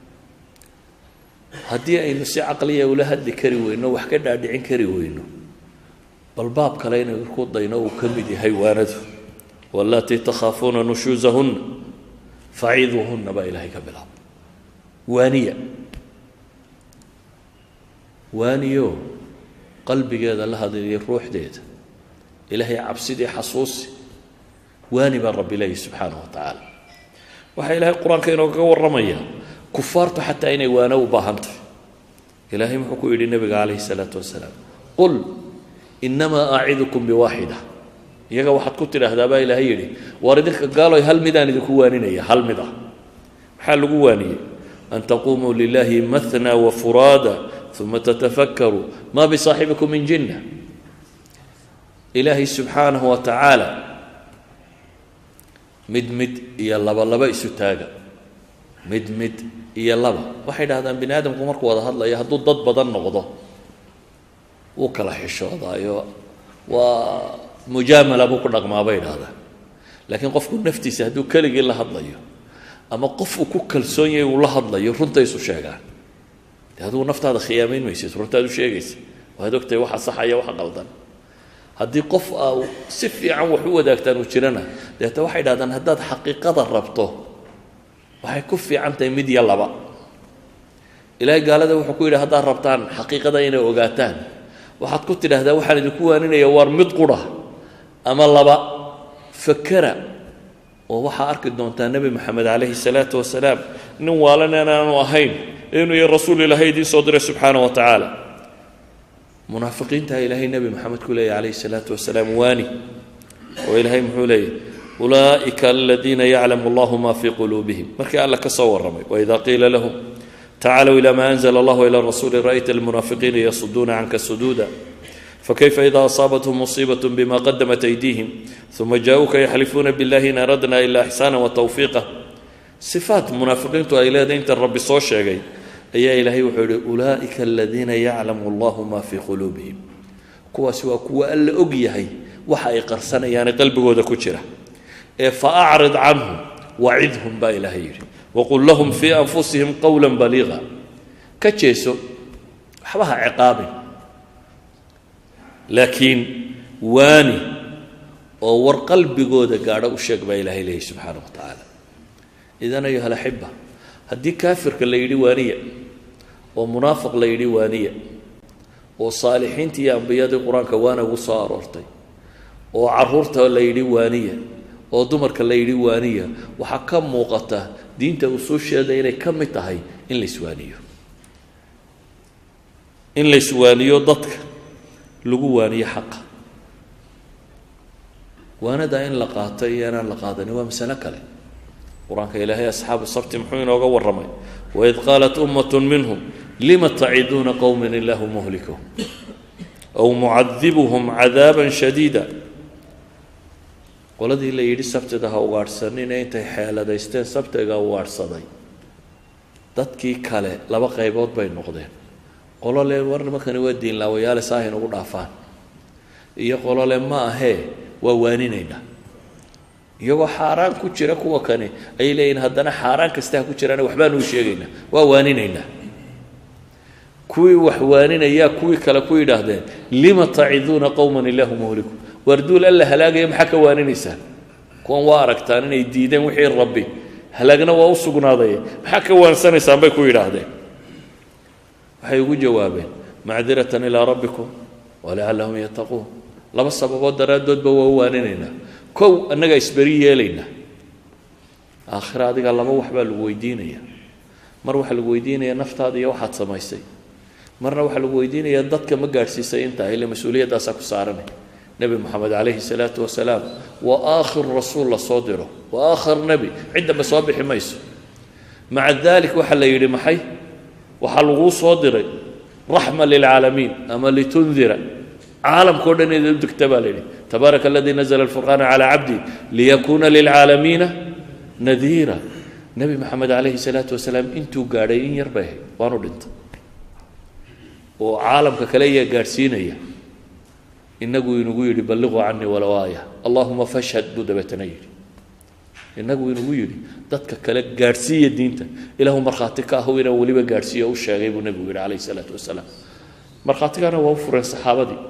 haddii aynu si caqliya ula hadli kari weyno wax ka dhaadhicin kari weyno bal baab kale inaynu ku dayno uu ka mid yahay waanadu wallaatii takhaafuuna nushuusahunna faciiduuhunna baa ilaahay ka bilaaba waaniyo qalbigeeda la hadliyo ruuxdeeda ilaahay cabsidii xasuusi waani baa rabbi leeyahy subxaanahu wa tacaala waxaa ilaahay qur-aanka inoogaga warramaya kufaartu xataa inay waano u baahan tahay ilaahay muxuu ku yidhi nebiga calayhi salaatu wasalaam qul inamaa acidukum biwaaxida iyaga waxaad ku tidhaahdaa baa ilaahay yidhi waar idinka gaaloy hal midaan idinku waaninaya hal mid ah maxaa lagu waaniyey an taquumuu lilahi mathna wafuraada uma tatafakkaruu ma bisaaxibikum min jinna ilaahay subxaanahu wa tacaala mid iyo laba isu taaga mid iyo laba waxay dhahdaan bini aadamku markuu wada hadlayo hadduu dad badan noqdo wuu kala xishoodaayo waa mujaamala buu ku dhaqmaa bay dhahdaan laakiin qofku naftiisa hadduu keligii la hadlayo ama qof uu ku kalsoon yahay uu la hadlayo runta isu sheegaan dee adigu naftaada khiyaamayn maysid runtaad u sheegaysa waad ogtahay waxa saxaya waxa qaldan haddii qof aa si fiican wax u wadaagtaan uu jirana deeta waxay dhahdaan haddaad xaqiiqada rabto waxay ku fiican tahay mid iyo laba ilaahay gaalada wuxuu ku yidhi haddaad rabtaan xaqiiqada inay ogaataan waxaad ku tidhaahdaa waxaan idinku waaninaya waar mid qura ama laba fakera oo waxaa arki doontaa nebi moxamed calayhi salaatu wasalaam nin waalan inaanu ahayn inuu iyo rasuul ilaahay idiin soo diray subxaana wa tacaala munaafiqiintaa ilaahay nebi moxamed ku leeyahy calayhi salaatu wasalaam waani oo ilaahay muxuu leeyahy ulaa'ika aladiina yaclamu allahu ma fii quluubihim markii alla ka soo warramay waidaa qiila lahum tacaaluu ila ma anzla allahu ila rasuuli ra'ayta almunaafiqiina yasuduuna canka suduuda fakayfa ida asaabathum musiibaة bima qadamat aydiihim uma jaa-uuka yaxlifuuna biاllahi in aradna ila ixsaana watawfiiqa sifaat munaafiqiintu ay leedahay inta rabbi soo sheegay ayaa ilaahay wuxuu yihi ulaa'ika aladiina yaclamu allahu ma fii quluubihim kuwaasi waa kuwa alla og yahay waxa ay qarsanayaane qalbigooda ku jira ee faacrid canhum wacidhum baa ilaahay yidhi waqul lahum fii anfusihim qowla baliiqa ka jeeso waxba ha ciqaabin laakiin waani oo war qalbigooda gaadho u sheeg baa ilaahay leeyahy subxaana wa tacaala idan ayuha alaxiba haddii kaafirka la yidhi waaniya oo munaafiq la yidhi waaniya oo saalixiintii iyo ambiyadii qur-aanka waana ugu soo aroortay oo caruurta la yidhi waaniya oo dumarka la yidhi waaniya waxaa ka muuqata diinta usuusheeda inay ka mid tahay in layswaaniyo dadka lagu waaniyo xaqa waanada in la qaato iyo inaan la qaadani waa masalo kale qur-aanka ilaahay asxaabu sabti muxuu inooga warramay waid qaalat ummat minhum lima taciduuna qowman ilaahu muhlikuhum aw mucadibuhum cadaaban shadiida qoladii la yidhi sabtida ha ugaadhsanina intay xeeladaysteen sabtiga ugaadhsaday dadkii kale laba qaybood bay noqdeen qolo le war nimankani waa diinlaawayaale saahin ugu dhaafaan iyo qolo le ma ahee waa waaninaynaa iyagoo xaaraan ku jira kuwa kani ay leeyihin haddana xaaraan kasta ha ku jiraan waxbaanu u sheegaynaa waa waaninaynaa kuwii wax waaninayaa kuwii kale ku yidhaahdeen lima taciduuna qowman ilaahu muhliku warduul alla halaagaya maxaa ka waaninaysaan kuwan waa aragtaan inay diideen wixii rabbi halaagna waa u sugnaaday maxaa ka waansanaysaan bay ku yidhaahdeen waxay ugu jawaabeen macdiratan ilaa rabbikum walacallahum yattaquun laba sababood daraaddoodba waa u waaninaynaa kow annagaa isberi yeelaynaa aakhira adiga laba waxbaa lagu weydiinaya mar waxaa lagu weydiinaya naftaada iyo waxaad samaysay marna waxaa lagu weydiinayaa dadka ma gaadhsiisay intaa ile mas-uuliyaddaasaa ku saaranay nebi moxamed calayhi salaatu wasalaam waa aakhir rasuul la soo diro waa aakhir nebi ciddaba soo bixi mayso maca daalik waxaa la yidhi maxay waxaa laguu soo diray raxma lilcaalamiin ama litundira عالم كودن إذا تكتب لي تبارك الذي نزل الفرقان على عبدي ليكون للعالمين نذيرا. نبي محمد عليه الصلاة والسلام انتو قارين يربيه وانو دنت وعالم ككلية قارسينية إنقو ينقو بلغوا عني ولو آية اللهم فاشهد بودبتنا يري إنقو ينقو يري ضدك كلا قارسية دينتا إله مرخاتك هو إنه وليبا قارسية وشاغيب النبي عليه الصلاة والسلام مرخاتك أنا وفر الصحابة دي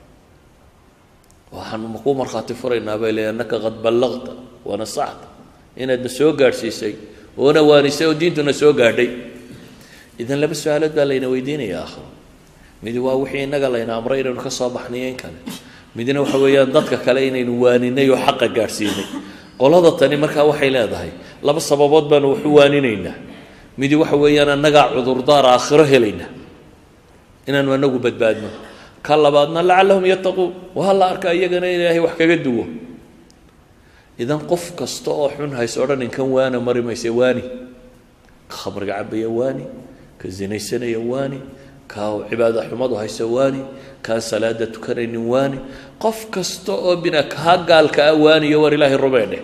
وحن مقوم مرخاتي فرينا بيلي أنك قد بلغت ونصحت إن الدسوق قارسيسي وانا وانسي ودينتنا سوق قاردي إذن لبس سؤالات قال لنا ويدين يا آخر ميدي واوحي إنك قال لنا أمرين إنك صابحنيين كان ميدينا وحويان ضدك كلينا نوانينا يحقق قارسيني قول هذا الثاني مركا وحي لا ذهي لبس صبابات بان وحوانينا ميدي وحويان نقع عذر دار آخره لنا إننا نوانقو بدبادنا كلا بعضنا لعلهم يتقوا وهلا أركا إيقنا إلهي وحكا قدوه إذن قف كستو حن هاي سوران إن كان وانا مري ما يسواني خبر عبد يواني كزيني سنة يواني كاو عبادة حمض هاي سواني كان سلادة كرين واني قف كستو بنك هاقال كأواني يور الله الربيع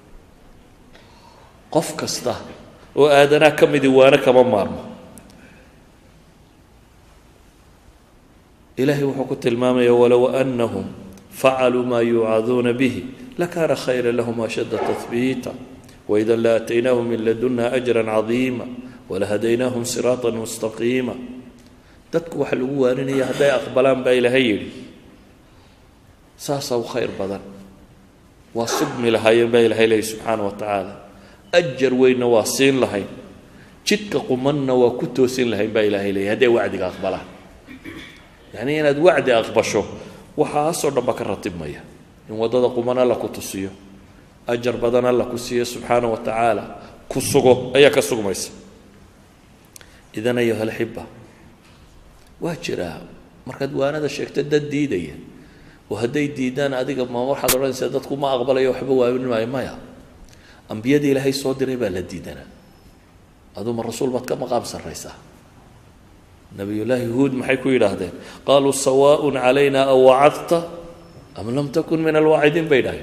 قف كسته وآدنا كم ديوانا كما مارما إلهي وحكت المامة ولو أنهم فعلوا ما يوعظون به لكان خيرا لهم أشد تثبيتا وإذا لآتيناهم من لدنا أجرا عظيما ولهديناهم صراطا مستقيما تتكو حلوان يهدي أقبلان بإلهي ساسا وخير بدن وصبم لهاي بإلهي سبحانه وتعالى أجر وين واصين لهاي جدك قمنا وكتوسين لهاي بإلهي هدي وعدك أقبلان يعني أنا وعدي أقبشه وحاصر ربك الرتب مية إن وضد قمنا لك تصيه أجر بدنا لك تصيه سبحانه وتعالى كسوغو أيا كسوغ ميس إذن أيها الحبة واجرها مركد وانا ذا شيء تدد ديدية وهدي ديدان أديك ما مرحض رأي سيدتكم ما أقبل يحبه وابن مايا أنبياء دي لهي صدري بلا ديدنا هذوم الرسول بات كما قام سريسا نبي الله هود محيكو يلاهدين قالوا سواء علينا أو وعظت أم لم تكن من الواعدين بينهم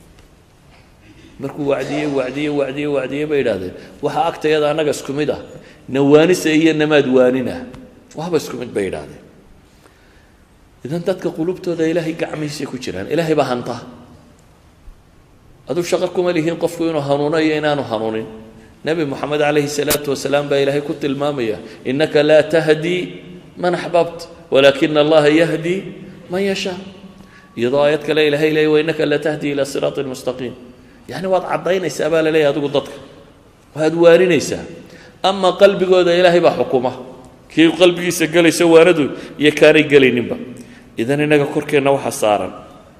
مركو وعدية بينهم وحا أكتا يدا نقص كمدا نوانس هي إنما دواننا وها بس كمد بينهم إذا تدك قلوبته ذا إلهي قعميسي كجران إلهي بهانته أدو شغلكم إليهين قفكوين هانونا يينانو هانونين نبي محمد عليه الصلاة والسلام بإلهي كنت المامية إنك لا تهدي من أحببت ولكن الله يهدي من يشاء يضايتك لا إله إلا وإنك لا تهدي إلى صراط مستقيم يعني وضع عضين يسأبال لي هذا قدتك وهذا وارين يسأ أما قلبي قد إلهي بحكومة كيف قلبي يسأل يسوى ندو يكاري قلي نبا إذن إنك كركي نوحا صارا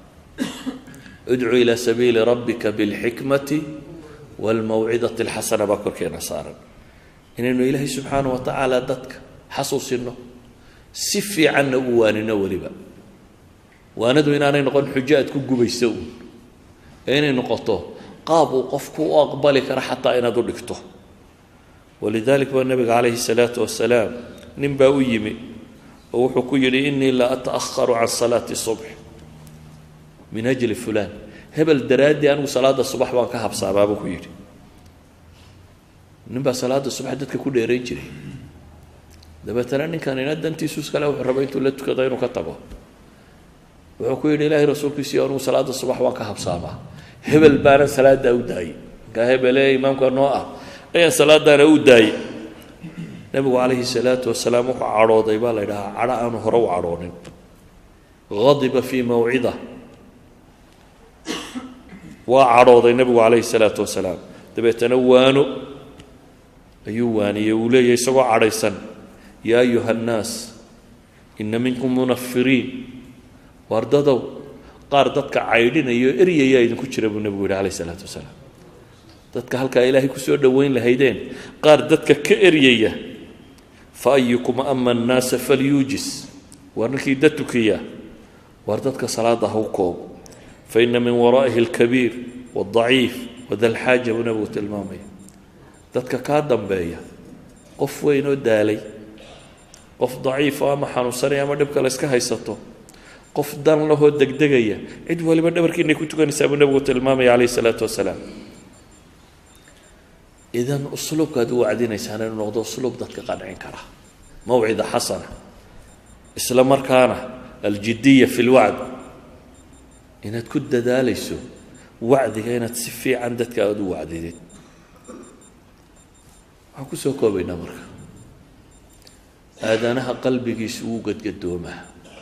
ادعو إلى سبيل ربك بالحكمة والموعظة الحسنة بكركي نصارا إنه إلهي سبحانه وتعالى ضدك حصوص إنه سفي عنه واننا ولبا واندو إناني نقول حجات كوكو بيسون إني نقطه قابوا قفكو أقبلك حتى إنا دولكته ولذلك النبي عليه الصلاة والسلام نباوي يمي وحكو يري إني لا أتأخر عن صلاة الصبح من أجل فلان هبل درادي أنو صلاة الصبح وان كهب صابابو يري نبا صلاة الصبح دتك كل يرين جري دابا تراني كان ينادى انتي سوس كلا وحربينتو لا تكداينو كتبو wuxuu ku yidhi ilaahay rasuulkiisii anuu salaada subax waan ka habsaamaa hebel baana salaada u daayay ka hebelee imaamka noo ah ayaan salaadana u daayay nabigu calayhi salaatu wasalaam wuxuu cadhooday baa la yidhahaa cadho aanu hore u cadhoonin غضب في موعظة وعروض النبي عليه الصلاة والسلام دبيتنا وانو أيواني يولي يسوع عريسا يا أيها الناس إن منكم منفرين وارددوا قاردتك عيدين إريا يا إذن كتشرب النبي عليه الصلاة والسلام دتك هلك إلهي كسور دوين لهيدين قاردتك كإريا فأيكم أما الناس فليوجس وأنك دتك إياه واردتك صلاته وكوب فإن من ورائه الكبير والضعيف وذا الحاجة ونبوة المامية دتك كادم بايا قف وينو دالي قف ضعيف وما حنوصري أما دبك لسك هيسطو qof dan lahoo degdegaya cid waliba dhabarkiinay ku tukanaysaa buu nabigu tilmaamaya calayhi salaatu wasalaam idan usluubkaad u wacdinaysaana inuu noqdo usluub dadka qancin kara mawcida xasana isla markaana aljidiya fi lwacd inaad ku dadaalayso wacdiga inaad si fiican dadka aada u wacdidid waxaan kusoo koobaynaa marka aadanaha qalbigiisu wuu gadgadoomaa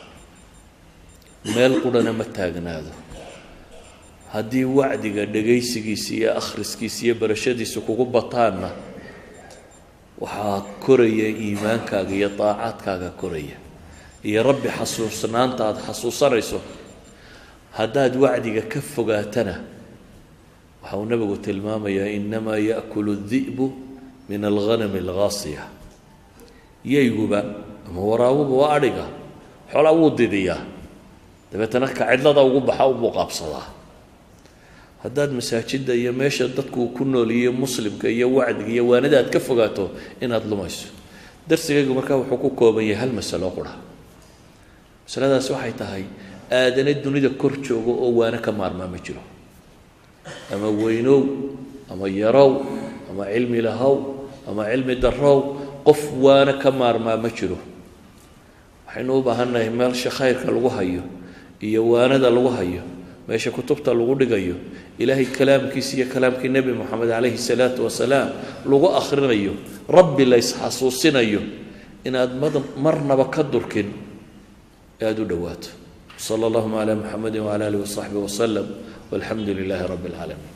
meel qurana ma taagnaado haddii wacdiga dhagaysigiisa iyo akhriskiisa iyo barashadiisa kugu bataanna waxaa koraya iimaankaaga iyo daacaadkaaga koraya iyo rabbi xasuusnaanta aada xasuusanayso haddaad wacdiga ka fogaatana waxa uu nabigu tilmaamayaa inamaa yaakulu di'bu min alghanami alghaasiya yayguba ama waraawuba waa adhiga xoolaa wuu didiyaa dabeetana ka cidlada ugu baxa ubuu qaabsadaa haddaad masaajidda iyo meesha dadku ku nooliyo muslimka iyo wacdiga iyo waanada aad ka fogaato inaad lumayso darsigaygu markaa wuxuu ku kooban yahay hal masalo qura masaladaas waxay tahay aadana dunida kor joogo oo waana ka maarmaa ma jiro ama weynow ama yarow ama cilmi lahow ama cilmi darow qof waana ka maarmaa ma jiro waxaynu u baahannahay meelsha khayrka lagu hayo iyo waanada lagu hayo meesha kutubta lagu dhigayo ilaahay kalaamkiisa iyo kalaamkii nebi moxamed calayhi salaatu wasalaam lagu akhrinayo rabbi la isxasuusinayo inaad marnaba ka durkin aada u dhowaato sala allahuma calaa muxamedin wacala aalihi wasaxbihi wasalam walxamdu lilaahi rabbi alcaalamiin